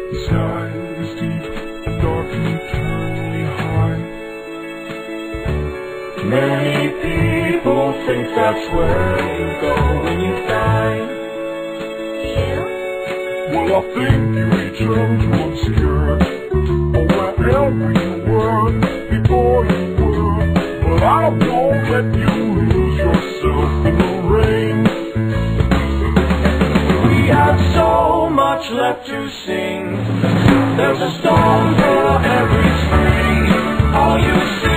The sky is deep and dark and eternally high. Many people think that's where you go when you die. Well, I think you returned once again, or wherever you were before you were. But I won't let you lose yourself in the rain. We have so much left to sing. There's a song for every string. All you sing